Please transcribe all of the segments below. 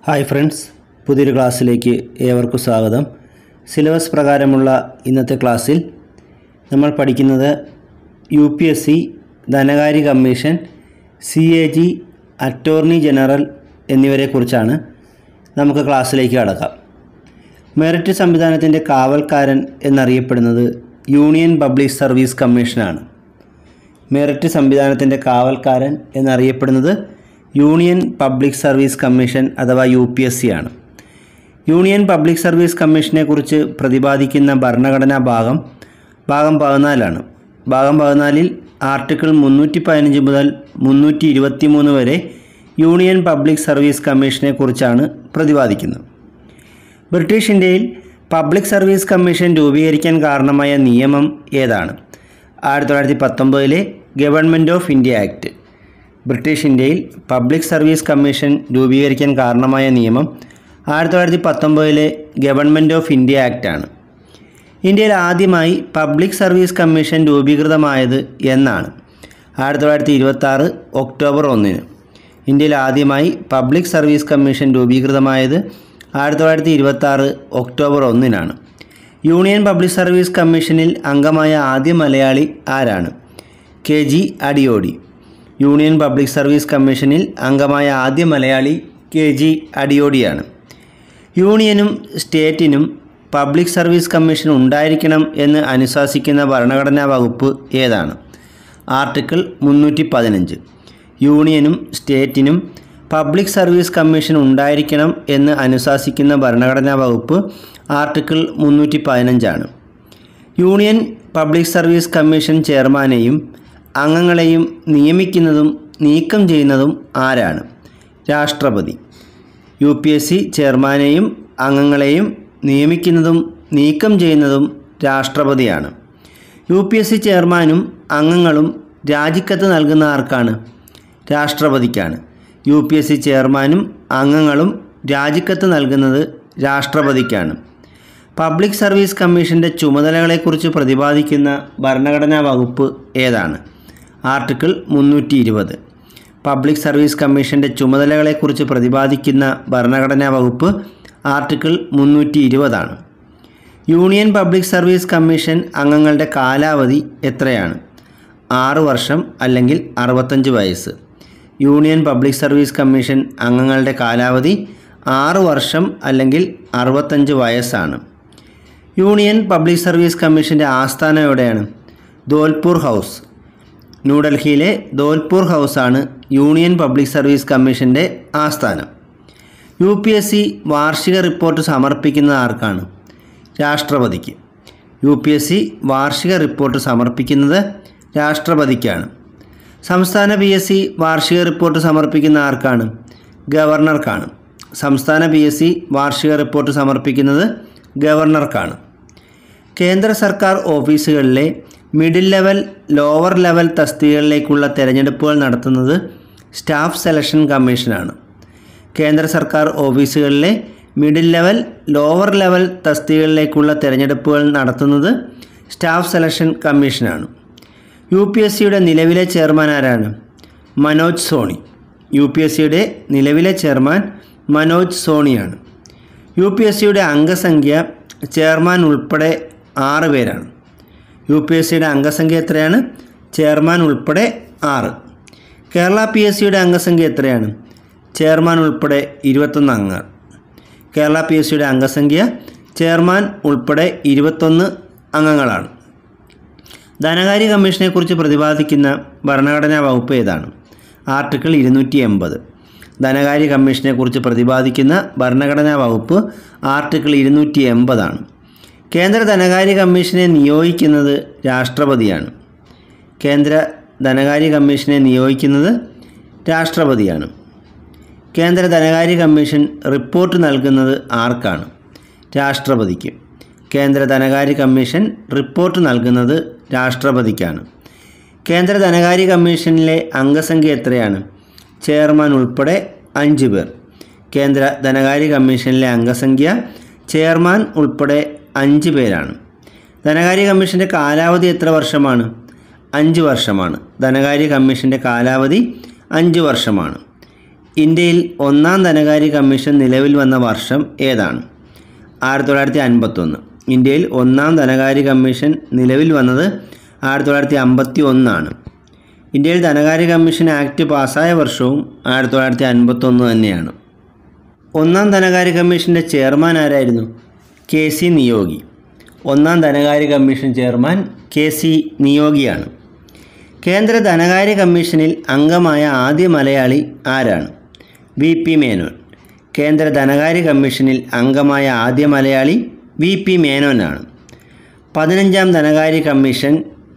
Hi friends, പുതിയൊരു ക്ലാസ്സിലേക്ക് ഏവർക്കും സ്വാഗതം. സിലബസ് പ്രകാരമുള്ള ഇന്നത്തെ ക്ലാസ്സിൽ നമ്മൾ പഠിക്കുന്നത് UPSC ധനകാര്യ കമ്മീഷൻ, CAG, അറ്റോർണി ജനറൽ എന്നിവരെക്കുറിച്ചാണ്. നമുക്ക് ക്ലാസ്സിലേക്ക് കടക്കാം. മെറിറ്റ് സംവിധാനത്തിൻ്റെ കാവൽക്കാരൻ എന്നറിയപ്പെടുന്നത് യൂണിയൻ പബ്ലിക് സർവീസ് കമ്മീഷനാണ്. മെറിറ്റ് സംവിധാനത്തിൻ്റെ കാവൽക്കാരൻ എന്നറിയപ്പെടുന്നത് യൂണിയൻ പബ്ലിക് സർവീസ് കമ്മീഷൻ അഥവാ UPSC ആണ്. യൂണിയൻ പബ്ലിക് സർവീസ് കമ്മീഷനെ കുറിച്ച് പ്രതിപാദിക്കുന്ന ഭരണഘടനാ ഭാഗം 14ആണ്. ഭാഗം 14ൽ ആർട്ടിക്കിൾ 315 മുതൽ 323 വരെ യൂണിയൻ പബ്ലിക് സർവീസ് കമ്മീഷനെ കുറിച്ചാണ് പ്രതിപാദിക്കുന്നത്. ബ്രിട്ടീഷ് ഇന്ത്യയിൽ പബ്ലിക് സർവീസ് കമ്മീഷൻ രൂപീകരിക്കാൻ കാരണമായ നിയമം ഏതാണ്? 1919 government of India act. British ഇന്ത്യയിൽ പബ്ലിക് സർവീസ് കമ്മീഷൻ രൂപീകരിക്കാൻ കാരണമായ നിയമം 1919 ഗവൺമെൻറ് ഓഫ് ഇന്ത്യ ആക്റ്റാണ്. ഇന്ത്യയിൽ ആദ്യമായി പബ്ലിക് സർവീസ് കമ്മീഷൻ രൂപീകൃതമായത് എന്നാണ്? 1926 ഒക്ടോബർ 1. ഇന്ത്യയിൽ ആദ്യമായി പബ്ലിക് സർവീസ് കമ്മീഷൻ രൂപീകൃതമായത് 1926 ഒക്ടോബർ 1. യൂണിയൻ പബ്ലിക് സർവീസ് കമ്മീഷനിൽ അംഗമായ ആദ്യ മലയാളി ആരാണ്? KG Adiyodi. Union public service കമ്മീഷനിൽ അംഗമായ ആദ്യ മലയാളി KG അടിയോടിയാണ്. യൂണിയനും സ്റ്റേറ്റിനും പബ്ലിക് സർവീസ് കമ്മീഷൻ ഉണ്ടായിരിക്കണം എന്ന് അനുശാസിക്കുന്ന ഭരണഘടനാ വകുപ്പ് ഏതാണ്? ആർട്ടിക്കിൾ 315. യൂണിയനും സ്റ്റേറ്റിനും പബ്ലിക് സർവീസ് കമ്മീഷൻ ഉണ്ടായിരിക്കണം എന്ന് അനുശാസിക്കുന്ന ഭരണഘടനാ വകുപ്പ് ആർട്ടിക്കിൾ 315 ആണ്. യൂണിയൻ പബ്ലിക് സർവീസ് കമ്മീഷൻ ചെയർമാനെയും അംഗങ്ങളെയും നിയമിക്കുന്നതും നീക്കം ചെയ്യുന്നതും ആരാണ്? രാഷ്ട്രപതി. UPSC ചെയർമാനെയും അംഗങ്ങളെയും നിയമിക്കുന്നതും നീക്കം ചെയ്യുന്നതും രാഷ്ട്രപതിയാണ്. UPSC ചെയർമാനും അംഗങ്ങളും രാജിക്കത്ത് നൽകുന്ന ആർക്കാണ്? രാഷ്ട്രപതിക്കാണ്. UPSC ചെയർമാനും അംഗങ്ങളും രാജിക്കത്ത് നൽകുന്നത് രാഷ്ട്രപതിക്കാണ്. പബ്ലിക് സർവീസ് കമ്മീഷൻ്റെ ചുമതലകളെക്കുറിച്ച് പ്രതിപാദിക്കുന്ന ഭരണഘടനാ വകുപ്പ് ഏതാണ്? ആർട്ടിക്കിൾ 320. പബ്ലിക് സർവീസ് കമ്മീഷൻ്റെ ചുമതലകളെക്കുറിച്ച് പ്രതിപാദിക്കുന്ന ഭരണഘടനാ വകുപ്പ് ആർട്ടിക്കിൾ 320 ആണ്. യൂണിയൻ പബ്ലിക് സർവീസ് കമ്മീഷൻ അംഗങ്ങളുടെ കാലാവധി എത്രയാണ്? 6 വർഷം അല്ലെങ്കിൽ 65 വയസ്സ്. യൂണിയൻ പബ്ലിക് സർവീസ് കമ്മീഷൻ അംഗങ്ങളുടെ കാലാവധി 6 വർഷം അല്ലെങ്കിൽ 65 വയസ്സാണ്. യൂണിയൻ പബ്ലിക് സർവീസ് കമ്മീഷൻ്റെ ആസ്ഥാനം എവിടെയാണ്? ധോൽപൂർ ഹൗസ്. ന്യൂഡൽഹിയിലെ ധോൽപൂർ ഹൗസാണ് യൂണിയൻ പബ്ലിക് സർവീസ് കമ്മീഷൻ്റെ ആസ്ഥാനം. UPSC വാർഷിക റിപ്പോർട്ട് സമർപ്പിക്കുന്നത് ആർക്കാണ്? രാഷ്ട്രപതിക്ക്. UPSC വാർഷിക റിപ്പോർട്ട് സമർപ്പിക്കുന്നത് രാഷ്ട്രപതിക്കാണ്. സംസ്ഥാന PSC വാർഷിക റിപ്പോർട്ട് സമർപ്പിക്കുന്ന ആർക്കാണ്? ഗവർണർക്കാണ്. സംസ്ഥാന PSC വാർഷിക റിപ്പോർട്ട് സമർപ്പിക്കുന്നത് ഗവർണർക്കാണ്. കേന്ദ്ര സർക്കാർ ഓഫീസുകളിലെ മിഡിൽ ലെവൽ, ലോവർ ലെവൽ തസ്തികകളിലേക്കുള്ള തിരഞ്ഞെടുപ്പുകൾ നടത്തുന്നത് സ്റ്റാഫ് സെലക്ഷൻ കമ്മീഷനാണ്. കേന്ദ്ര സർക്കാർ ഓഫീസുകളിലെ മിഡിൽ ലെവൽ, ലോവർ ലെവൽ തസ്തികകളിലേക്കുള്ള തിരഞ്ഞെടുപ്പുകൾ നടത്തുന്നത് സ്റ്റാഫ് സെലക്ഷൻ കമ്മീഷനാണ്. UPSCയുടെ നിലവിലെ ചെയർമാൻ ആരാണ്? മനോജ് സോണി. UPSCയുടെ നിലവിലെ ചെയർമാൻ മനോജ് സോണിയാണ്. UPSCയുടെ അംഗസംഖ്യ ചെയർമാൻ ഉൾപ്പെടെ 6 പേരാണ്. UPSCയുടെ അംഗസംഖ്യ എത്രയാണ്? ചെയർമാൻ ഉൾപ്പെടെ 6. കേരള PSCയുടെ അംഗസംഖ്യ എത്രയാണ്? ചെയർമാൻ ഉൾപ്പെടെ 21 അംഗങ്ങൾ. കേരള PSCയുടെ അംഗസംഖ്യ ചെയർമാൻ ഉൾപ്പെടെ 21 അംഗങ്ങളാണ്. ധനകാര്യ കമ്മീഷനെക്കുറിച്ച് പ്രതിപാദിക്കുന്ന ഭരണഘടനാ വകുപ്പ് ഏതാണ്? ആർട്ടിക്കിൾ 280. ധനകാര്യ കമ്മീഷനെക്കുറിച്ച് പ്രതിപാദിക്കുന്ന ഭരണഘടനാ വകുപ്പ് ആർട്ടിക്കിൾ 280 ആണ്. കേന്ദ്ര ധനകാര്യ കമ്മീഷനെ നിയോഗിക്കുന്നത് രാഷ്ട്രപതിയാണ്. കേന്ദ്ര ധനകാര്യ കമ്മീഷനെ നിയോഗിക്കുന്നത് രാഷ്ട്രപതിയാണ്. കേന്ദ്ര ധനകാര്യ കമ്മീഷൻ റിപ്പോർട്ട് നൽകുന്നത് ആർക്കാണ്? രാഷ്ട്രപതിക്ക്. കേന്ദ്ര ധനകാര്യ കമ്മീഷൻ റിപ്പോർട്ട് നൽകുന്നത് രാഷ്ട്രപതിക്കാണ്. കേന്ദ്ര ധനകാര്യ കമ്മീഷനിലെ അംഗസംഖ്യ എത്രയാണ്? ചെയർമാൻ ഉൾപ്പെടെ 5 പേർ. കേന്ദ്ര ധനകാര്യ കമ്മീഷനിലെ അംഗസംഖ്യ ചെയർമാൻ ഉൾപ്പെടെ 5 പേരാണ്. ധനകാര്യ കമ്മീഷൻ്റെ കാലാവധി എത്ര വർഷമാണ്? 5 വർഷമാണ്. ധനകാര്യ കമ്മീഷൻ്റെ കാലാവധി 5 വർഷമാണ്. ഇന്ത്യയിൽ ഒന്നാം ധനകാര്യ കമ്മീഷൻ നിലവിൽ വന്ന വർഷം ഏതാണ്? 1951. ഇന്ത്യയിൽ ഒന്നാം ധനകാര്യ കമ്മീഷൻ നിലവിൽ വന്നത് 1951 ഇന്ത്യയിൽ ധനകാര്യ കമ്മീഷൻ ആക്ട് പാസ്സായ വർഷവും 1951 തന്നെയാണ്. ഒന്നാം ധനകാര്യ കമ്മീഷൻ്റെ ചെയർമാൻ ആരായിരുന്നു? KC നിയോഗി. ഒന്നാം ധനകാര്യ കമ്മീഷൻ ചെയർമാൻ KC നിയോഗിയാണ്. കേന്ദ്ര ധനകാര്യ കമ്മീഷനിൽ അംഗമായ ആദ്യ മലയാളി ആരാണ്? VP മേനോൻ. കേന്ദ്ര ധനകാര്യ കമ്മീഷനിൽ അംഗമായ ആദ്യ മലയാളി VP മേനോനാണ്. 15ാം ധനകാര്യ കമ്മീഷൻ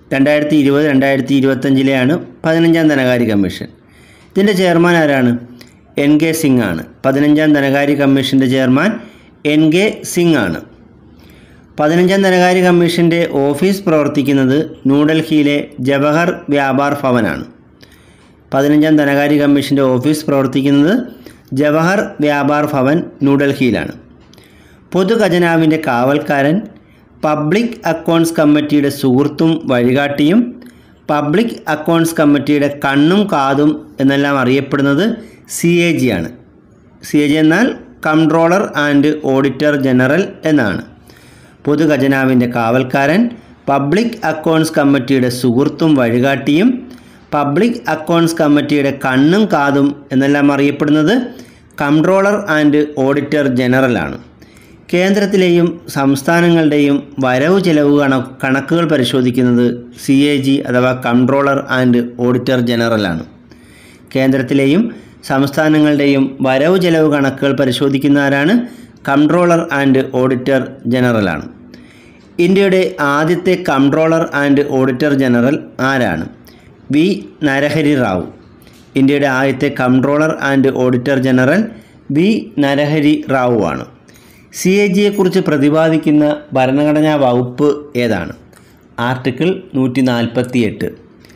2020-2025 15ാം ധനകാര്യ കമ്മീഷൻ. ഇതിൻ്റെ ചെയർമാൻ ആരാണ്? NK സിംഗ് ആണ്. 15ാം ധനകാര്യ കമ്മീഷൻ്റെ ചെയർമാൻ NK സിംഗ് ആണ്. 15ാം ധനകാര്യ കമ്മീഷൻ്റെ ഓഫീസ് പ്രവർത്തിക്കുന്നത് ന്യൂഡൽഹിയിലെ ജവഹർ വ്യാപാർ ഭവനാണ്. 15ാം ധനകാര്യ കമ്മീഷൻ്റെ ഓഫീസ് പ്രവർത്തിക്കുന്നത് ജവഹർ വ്യാപാർ ഭവൻ ന്യൂഡൽഹിയിലാണ്. പൊതുഖജനാവിൻ്റെ കാവൽക്കാരൻ, പബ്ലിക് അക്കൗണ്ട്സ് കമ്മിറ്റിയുടെ സുഹൃത്തും വഴികാട്ടിയും, പബ്ലിക് അക്കൗണ്ട്സ് കമ്മിറ്റിയുടെ കണ്ണും കാതും എന്നെല്ലാം അറിയപ്പെടുന്നത് CAG ആണ്. CAG എന്നാൽ കൺട്രോളർ ആൻഡ് ഓഡിറ്റർ ജനറൽ എന്നാണ്. പൊതുഖജനാവിൻ്റെ കാവൽക്കാരൻ, പബ്ലിക് അക്കൗണ്ട്സ് കമ്മിറ്റിയുടെ സുഹൃത്തും വഴികാട്ടിയും, പബ്ലിക് അക്കൗണ്ട്സ് കമ്മിറ്റിയുടെ കണ്ണും കാതും എന്നെല്ലാം അറിയപ്പെടുന്നത് കൺട്രോളർ ആൻഡ് ഓഡിറ്റർ ജനറലാണ്. കേന്ദ്രത്തിലെയും സംസ്ഥാനങ്ങളുടെയും വരവ് ചെലവ് കണക്കുകൾ പരിശോധിക്കുന്നത് CAG അഥവാ കൺട്രോളർ ആൻഡ് ഓഡിറ്റർ ജനറലാണ്. കേന്ദ്രത്തിലെയും സംസ്ഥാനങ്ങളുടെയും വരവ് ചെലവ് കണക്കുകൾ പരിശോധിക്കുന്ന ആരാണ്? കൺട്രോളർ ആൻഡ് ഓഡിറ്റർ ജനറലാണ്. ഇന്ത്യയുടെ ആദ്യത്തെ കൺട്രോളർ ആൻഡ് ഓഡിറ്റർ ജനറൽ ആരാണ്? V. നരഹരി റാവു. ഇന്ത്യയുടെ ആദ്യത്തെ controller and auditor general V. Narahari Rao ആണ്. CAGയെക്കുറിച്ച് പ്രതിപാദിക്കുന്ന ഭരണഘടനാ വകുപ്പ് ഏതാണ്? ആർട്ടിക്കിൾ 148.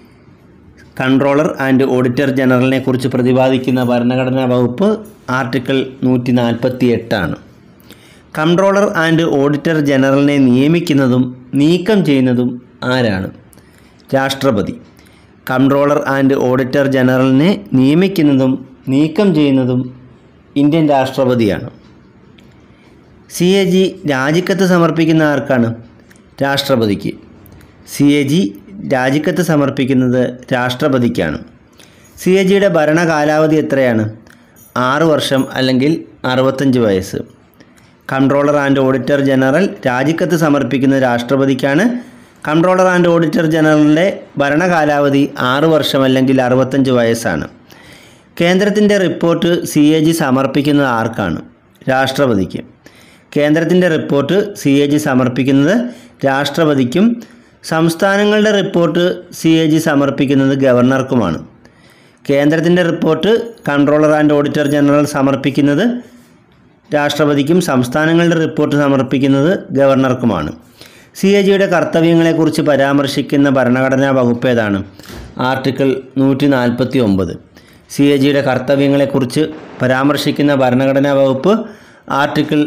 കൺട്രോളർ ആൻഡ് ഓഡിറ്റർ ജനറലിനെ കുറിച്ച് പ്രതിപാദിക്കുന്ന ഭരണഘടനാ വകുപ്പ് ആർട്ടിക്കിൾ 148 ആണ്. കൺട്രോളർ ആൻഡ് ഓഡിറ്റർ ജനറലിനെ നിയമിക്കുന്നതും നീക്കം ചെയ്യുന്നതും ആരാണ്? രാഷ്ട്രപതി. കൺട്രോളർ ആൻഡ് ഓഡിറ്റർ ജനറലിനെ നിയമിക്കുന്നതും നീക്കം ചെയ്യുന്നതും ഇന്ത്യൻ രാഷ്ട്രപതിയാണ്. CAG രാജിക്കത്ത് സമർപ്പിക്കുന്ന ആർക്കാണ്? രാഷ്ട്രപതിക്ക്. CAG രാജിക്കത്ത് സമർപ്പിക്കുന്നത് രാഷ്ട്രപതിക്കാണ്. CAGയുടെ ഭരണകാലാവധി എത്രയാണ്? 6 വർഷം അല്ലെങ്കിൽ 65 വയസ്സ്. കൺട്രോളർ ആൻഡ് ഓഡിറ്റർ ജനറൽ രാജിക്കത്ത് സമർപ്പിക്കുന്നത് രാഷ്ട്രപതിക്കാണ്. കൺട്രോളർ ആൻഡ് ഓഡിറ്റർ ജനറലിൻ്റെ ഭരണകാലാവധി 6 വർഷം അല്ലെങ്കിൽ 65 വയസ്സാണ്. കേന്ദ്രത്തിൻ്റെ റിപ്പോർട്ട് CAG സമർപ്പിക്കുന്നത് ആർക്കാണ്? രാഷ്ട്രപതിക്ക്. കേന്ദ്രത്തിൻ്റെ റിപ്പോർട്ട് CAG സമർപ്പിക്കുന്നത് രാഷ്ട്രപതിക്കും സംസ്ഥാനങ്ങളുടെ റിപ്പോർട്ട് CAG സമർപ്പിക്കുന്നത് ഗവർണർക്കുമാണ്. കേന്ദ്രത്തിൻ്റെ report controller and auditor general സമർപ്പിക്കുന്നത് രാഷ്ട്രപതിക്കും സംസ്ഥാനങ്ങളുടെ റിപ്പോർട്ട് സമർപ്പിക്കുന്നത് ഗവർണർക്കുമാണ്. CAGയുടെ കർത്തവ്യങ്ങളെക്കുറിച്ച് പരാമർശിക്കുന്ന ഭരണഘടനാ വകുപ്പ് ഏതാണ്? ആർട്ടിക്കിൾ 149. CAGയുടെ കർത്തവ്യങ്ങളെക്കുറിച്ച് പരാമർശിക്കുന്ന ഭരണഘടനാ വകുപ്പ് ആർട്ടിക്കിൾ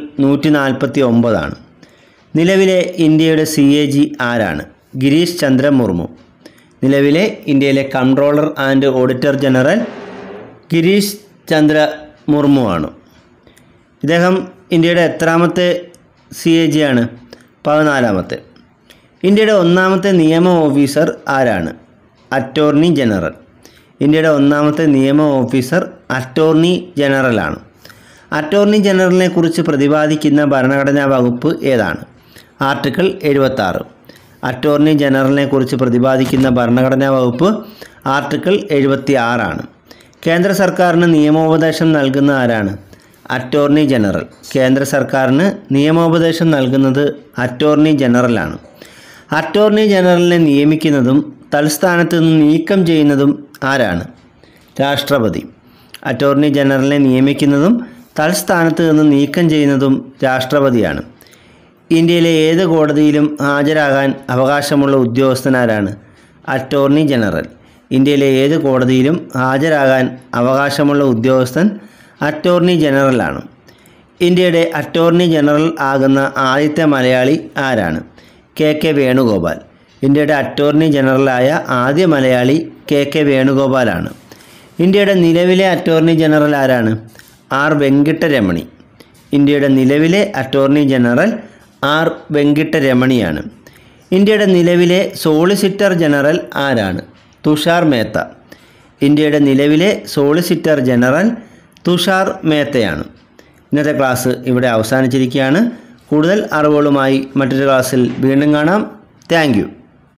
149 ആണ്. നിലവിലെ ഇന്ത്യയുടെ CAG ആരാണ്? ഗിരീഷ് ചന്ദ്ര മുർമു. നിലവിലെ ഇന്ത്യയിലെ controller and auditor general Girish Chandra Murmu ആണ്. ഇദ്ദേഹം ഇന്ത്യയുടെ എത്രാമത്തെ CAG ആണ്? 14ാമത്തെ. ഇന്ത്യയുടെ ഒന്നാമത്തെ നിയമ ഓഫീസർ ആരാണ്? Attorney general. ഇന്ത്യയുടെ ഒന്നാമത്തെ നിയമ ഓഫീസർ അറ്റോർണി ജനറലാണ്. അറ്റോർണി ജനറലിനെ കുറിച്ച് പ്രതിപാദിക്കുന്ന ഭരണഘടനാ വകുപ്പ് ഏതാണ്? ആർട്ടിക്കിൾ 76. അറ്റോർണി ജനറലിനെ കുറിച്ച് പ്രതിപാദിക്കുന്ന ഭരണഘടനാ വകുപ്പ് ആർട്ടിക്കിൾ 76 ആണ്. കേന്ദ്ര സർക്കാരിന് നിയമോപദേശം നൽകുന്ന ആരാണ്? Attorney general. കേന്ദ്ര സർക്കാരിന് നിയമോപദേശം നൽകുന്നത് അറ്റോർണി ജനറലാണ്. അറ്റോർണി ജനറലിനെ നിയമിക്കുന്നതും തൽസ്ഥാനത്ത് നിന്ന് നീക്കം ചെയ്യുന്നതും ആരാണ്? രാഷ്ട്രപതി. അറ്റോർണി ജനറലിനെ നിയമിക്കുന്നതും തൽസ്ഥാനത്ത് നിന്ന് നീക്കം ചെയ്യുന്നതും രാഷ്ട്രപതിയാണ്. ഇന്ത്യയിലെ ഏത് കോടതിയിലും ഹാജരാകാൻ അവകാശമുള്ള ഉദ്യോഗസ്ഥനാരാണ്? Attorney general. ഇന്ത്യയിലെ ഏത് കോടതിയിലും ഹാജരാകാൻ അവകാശമുള്ള ഉദ്യോഗസ്ഥൻ അറ്റോർണി ജനറലാണ്. ഇന്ത്യയുടെ അറ്റോർണി ജനറൽ ആകുന്ന ആദ്യത്തെ മലയാളി ആരാണ്? KK വേണുഗോപാൽ. ഇന്ത്യയുടെ അറ്റോർണി ജനറലായ ആദ്യ മലയാളി KK വേണുഗോപാലാണ്. ഇന്ത്യയുടെ നിലവിലെ അറ്റോർണി ജനറൽ ആരാണ്? ആർ വെങ്കിട്ടരമണി. ഇന്ത്യയുടെ നിലവിലെ അറ്റോർണി ജനറൽ ആർ വെങ്കിട്ടരമണിയാണ്. ഇന്ത്യയുടെ നിലവിലെ സോളിസിറ്റർ ജനറൽ ആരാണ്? തുഷാർ മേത്ത. ഇന്ത്യയുടെ നിലവിലെ സോളിസിറ്റർ ജനറൽ തുഷാർ മേത്തയാണ്. ഇന്നത്തെ ക്ലാസ് ഇവിടെ അവസാനിച്ചിരിക്കുകയാണ്. കൂടുതൽ അറിവുകളുമായി മറ്റൊരു ക്ലാസ്സിൽ വീണ്ടും കാണാം. Thank U.